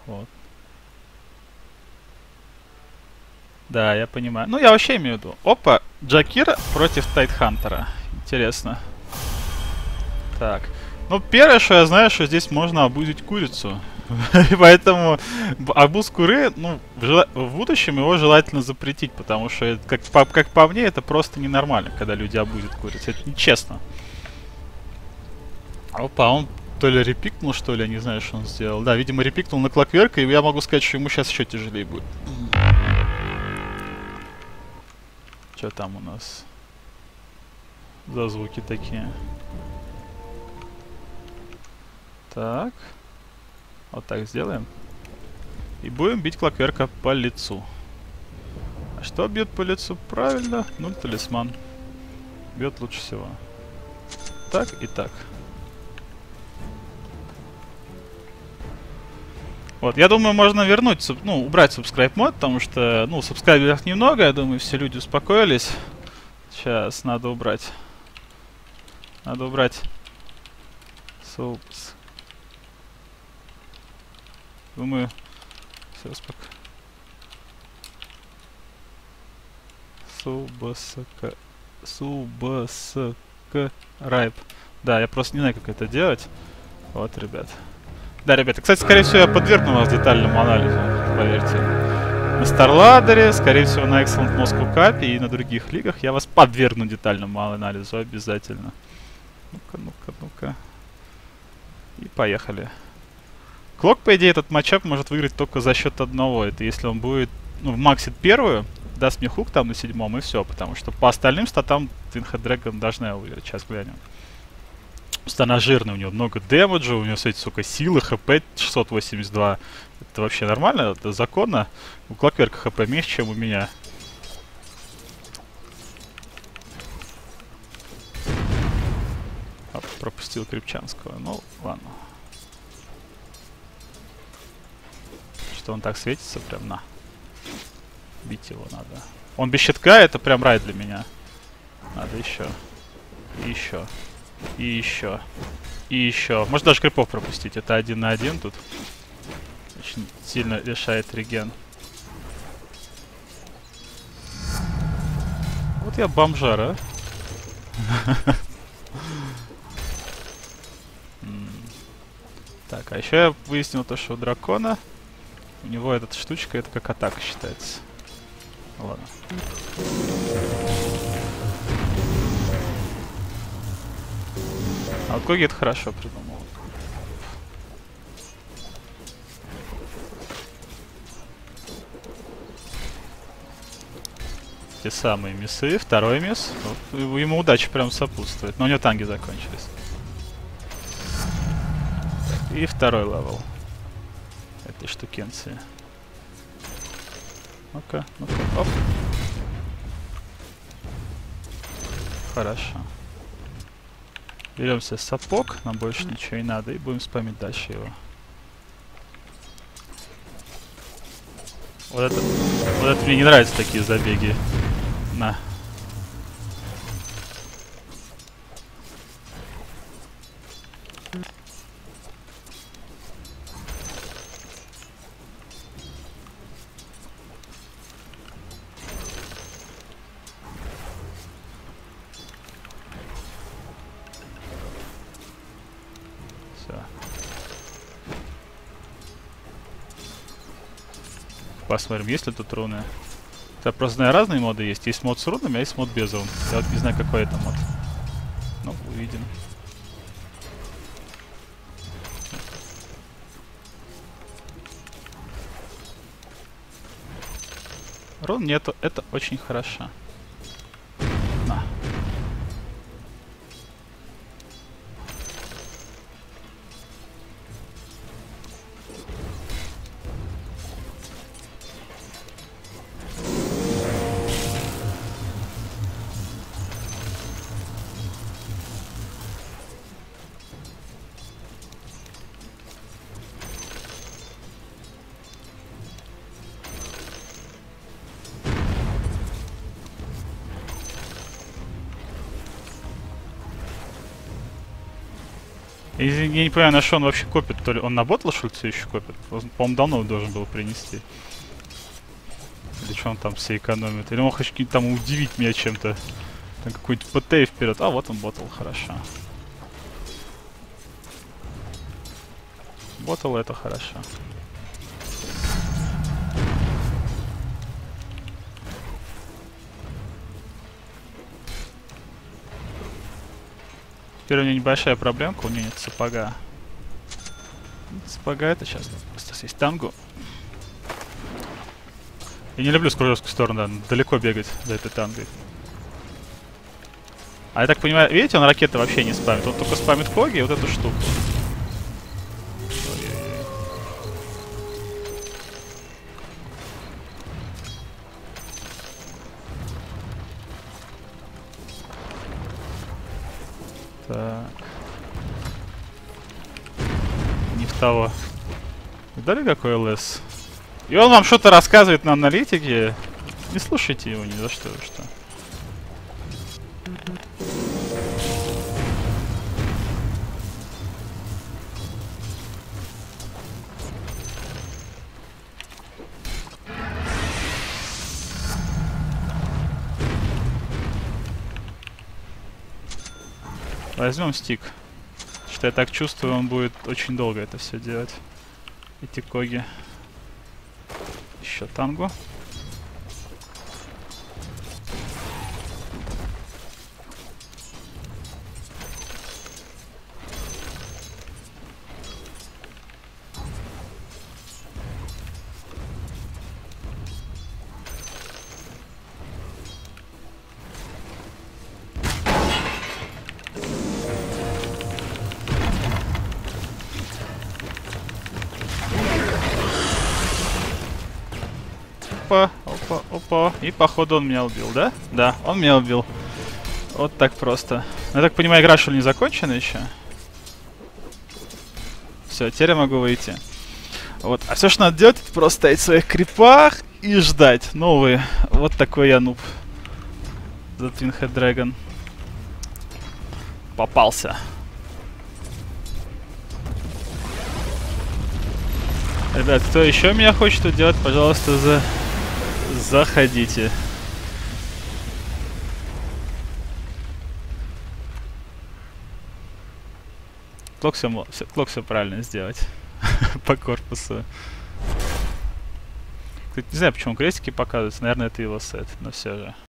Вот. Да, я понимаю. Ну, я вообще имею в виду. Опа, Джакир против Тайтхантера. Интересно. Так. Ну, первое, что я знаю, что здесь можно обузить курицу. И поэтому обуз куры, ну, в будущем его желательно запретить, потому что, как по мне, это просто ненормально, когда люди обузят курицу. Это нечестно. Опа, он то ли репикнул, что ли, я не знаю, что он сделал. Да, видимо, репикнул на Клокверка, и я могу сказать, что ему сейчас еще тяжелее будет. Что там у нас за звуки такие? Так. Вот так сделаем. И будем бить Клокверка по лицу. А что бьет по лицу? Правильно, 0 талисман. Бьет лучше всего. Так и так. Вот, я думаю, можно вернуть, ну, убрать subscribe мод, потому что, ну, сабскрайберов немного, я думаю, все люди успокоились. Сейчас надо убрать. Надо убрать. Субс. Думаю, все успокоилось. Субскрайб. Да, я просто не знаю, как это делать. Вот, ребят. Да, ребята, кстати, скорее всего, я подвергну вас детальному анализу, поверьте. На Старладере, скорее всего, на Excellent Moscow Cup и на других лигах я вас подвергну детальному анализу обязательно. Ну-ка, ну-ка, ну-ка. И поехали. Клок, по идее, этот матчап может выиграть только за счет одного. Это если он будет, ну, максит первую, даст мне хук там на 7-м и все. Потому что по остальным статам Twin Head Dragon должна выиграть. Сейчас глянем. Просто она жирная, у него много дэмэджа, у него, кстати, сука, силы, хп 682. Это вообще нормально? Это законно? У Клокверка хп меньше, чем у меня. Оп, пропустил Крепчанского. Ну, ладно. Что он так светится, прям на. Бить его надо. Он без щитка, это прям рай для меня. Надо еще. И еще. И еще. И еще. Может даже крипов пропустить. Это 1 на 1 тут. Очень сильно решает реген. Вот я бомжара. Так, а еще я выяснил то, что у дракона у него эта штучка, это как атака считается. Ладно. А вот Коги это хорошо придумал. Те самые миссы. Второй мисс. Вот, ему удача прям сопутствует. Но у него танги закончились. И второй левел этой штукенции. Ну-ка, ну-ка, оп. Хорошо. Берем себе сапог, нам больше ничего не надо, и будем спамить дальше его. Вот это мне не нравятся такие забеги. На. Посмотрим, есть ли тут руны. Я просто знаю, разные моды есть. Есть мод с рунами, а есть мод без рун. Я вот не знаю, какой это мод. Ну, увидим. Рун нету, это очень хорошо. На. Я не понимаю, на что он вообще копит. То ли он на ботл, что ли, все еще копит? Он, по-моему, давно должен был принести. Или что он там все экономит? Или он хочет там удивить меня чем-то? Там какой-нибудь ПТ вперед. А, вот он ботл, хорошо. Ботл это хорошо. Теперь у меня небольшая проблемка, у меня нет сапога. Сапога это сейчас просто съесть тангу. Я не люблю скружевскую сторону, да, далеко бегать за этой тангой. А я так понимаю, видите, он ракеты вообще не спамит, он только спамит хоги и вот эту штуку. Ой-ой-ой. Так. Не в того. Видали, какой ЛС? И он вам что-то рассказывает на аналитике. Не слушайте его ни за что. Возьмем стик. Что я так чувствую, он будет очень долго это все делать. Эти коги. Еще тангу. Опа, опа, опа. И походу он меня убил, да? Да, он меня убил. Вот так просто. Я так понимаю, игра что ли не закончена еще? Все, теперь я могу выйти. Вот. А все, что надо делать, это просто стоять в своих крипах и ждать. Новые. Вот такой я нуб. The Twin Head Dragon. Попался. Ребят, кто еще меня хочет тут делать, пожалуйста, заходите. Клок все правильно сделать. По корпусу. Кстати, не знаю, почему крестики показываются. Наверное, это его сет, но все же.